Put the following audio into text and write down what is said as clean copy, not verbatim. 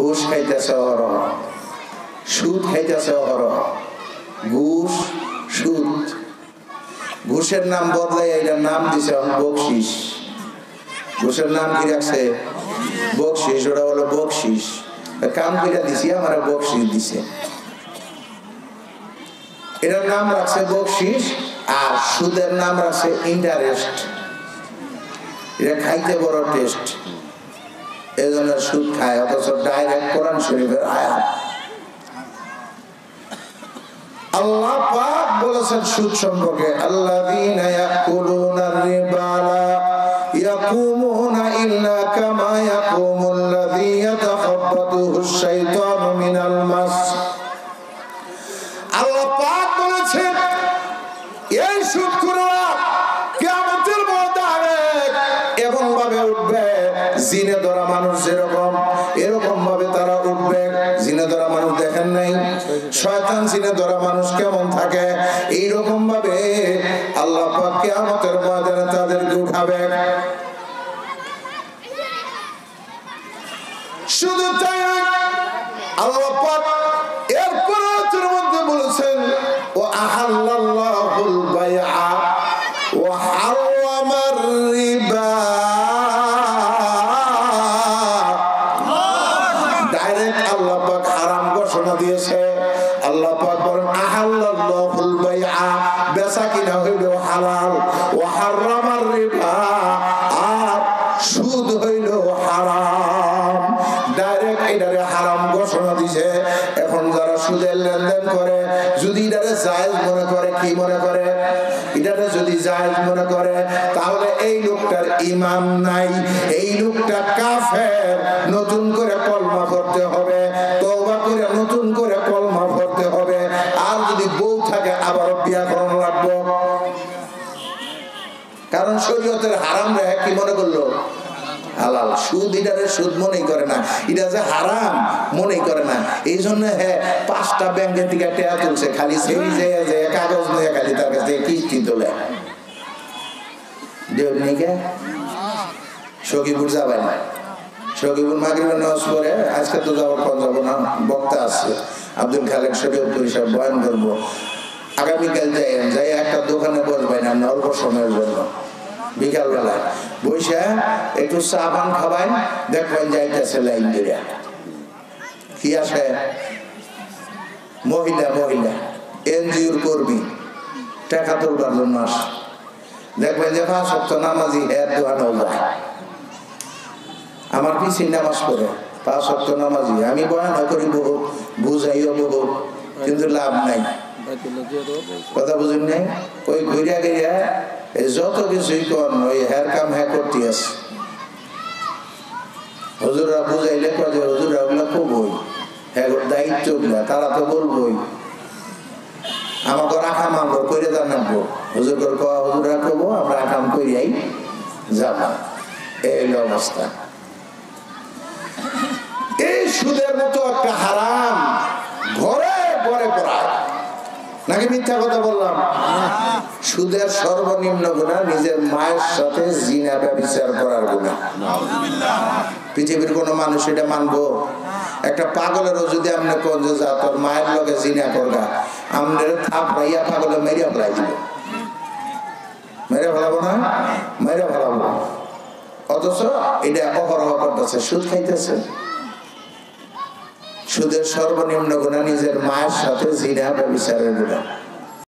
ঘুষ খাইতেছে অহরহ, সুদ খাইতেছে অহরহ। ঘুষ সুদ, ঘুষের নাম বদলাই এটার নাম দিছে বকশিস। ঘুষের নাম কি রাখছে? বকশিস। ওরা বলে বকশিস, কাম করে দিছি আমার বকশিস দিছে, এটার নাম রাখছে বকশিস। আর সুদের নাম রাখছে ইন্টারেস্ট। এটা খাইতে বড় টেস্ট, এজন্য সুদ খায়, অথচ ডাইরেক্ট কোরআন শরীফের আয়াত। আল্লাহ পাক বলেছেন সুদ সম্পর্কে, আল্লাযীনা ইয়াকুলুনার রিবা লা ইয়াকুমুনা ইল্লা কামা ইয়াকুমুল্লাযী ইয়াতাখাব্বাতুহুশ শাইতানু মিনাল মাস। আল্লাহ পাক বলেছেন এই সুদখোররা কিয়ামতের ময়দানে এমন ভাবে উঠবে, জিনে ধরা মানুষ যেরকম এরকম ভাবে তারা উঠবে। জিনে ধরা মানুষ দেখেন নাই? শয়তান জিনে ধরা মানুষ কেমন থাকে, এইরকম ভাবে আল্লাহ পাক কিয়ামতের ময়দানে তাদেরকে উঠাবে। শুধু তাই নয়, আল্লাহ পাক এরপর আয়াতের মধ্যে বলেছেন ওয়া আহাল্লাল্লাহুল বাইআ ওয়া হারামার রিবা। ডাইরেক্ট আল্লাহ পাক হারাম ঘোষণা দিয়েছে। আল্লাহ পাক বলেন আহাল্লাল্লাহুল বাইআ, বেচা কিনা হইল হালাল, ওয়া হারামার রিবা, আর সুদ হইল হারাম। ডাইরেক্ট এটারে হারাম ঘোষণা দিয়েছে। এখন যারা সুদের লেনদেন করে, যদি এটারে জায়েজ মনে করে, কি মনে করে? এটারে যদি জায়েজ মনে করে, তাহলে এই লোকটার ঈমান নাই, এই লোকটা কাফের। নতুন করে কলমা পড়তে হবে, তওবা করে নতুন করে কলমা পড়তে হবে। আর যদি বউ থাকে আবার বিয়া করানো লাগবে, কারণ শরীয়তের হারাম রে কি মনে করলো? হালাল। সুদ এটারে সুদ মনেই করে না, এটা যে হারাম মনেই করে না। এই জন্য হ্যাঁ 5টা ব্যাংকের থেকে টাকা তুলছে, খালি সেই যে কাগজ নিয়ে খালি তার কাছে কিস্তি তোলে। সখীপুর যাবে না, সখীপুর মাগরিবের নামাজ পড়ে, আজকে তো যাওয়ার পর যাবো না, বক্তা আছে আব্দুল খালেক শরীয়তপুর সাহেব, বয়ান করবো। আগামীকাল যাই একটা দোকানে বসবেন না, অল্প সময়ের জন্য বিকাল বেলায় বৈশা একটু চা পান খাবেন, দেখবেন যাইতেছে লাইন দিয়ে কি আসে মহিলা এনজিওর কর্মী, টাকা তোলবার জন্য আসে। দেখবেন যে 5 ওয়াক্ত নামাজি এর দোকানেও যায়, আমার পিছিয়ে নামাজ পড়ে 5 ওয়াক্ত নামাজি। আমি বয়ান করি বহুত, বুঝাইও বহুত, কিন্তু লাভ নাই। কথা বুঝুন নাই? ওই ঘুরিয়া গিয়া যত কিছুই কন ওই হ্যার কাম হ্যাঁ করতে আছে। হুজুররা বুঝাইলে কয় যে হুজুররা ওগুলা কবই, হ্যাঁ দায়িত্ব গুলা তারা তো বলবই, আমাকে রাখাম আমরা করে জানাবো। হুজুর করে কওয়া হুজুররা কবো, আমরা রাখাম করিয়াই যাবো। এই অবস্থা। এই সুদের মতো একটা হারাম ঘরে ঘরে পড়ায় নাকি মিথ্যা কথা বললাম? সুদের সর্বনিম্ন গুনাহ নিজের মায়ের সাথে জিনা ব্যভিচার করার গুনাহ। পৃথিবীর কোন মানুষ এটা মানবো? একটা পাগলেরও যদি আপনি কোন যে যা তোর মায়ের লগে জিনা করবা, আমাদের থাপড়াইয়া পাগলে মেরিয়া ফেলাই দিব। মেরে ফেলাবো না? মেরে ফেলাবো। অথচ এটা অহরহ করতেছে, সুদ খাইতেছে। সুদের সর্বনিম্ন গুনাহ নিজের মায়ের সাথে জিনা ব্যভিচারের গুনাহ।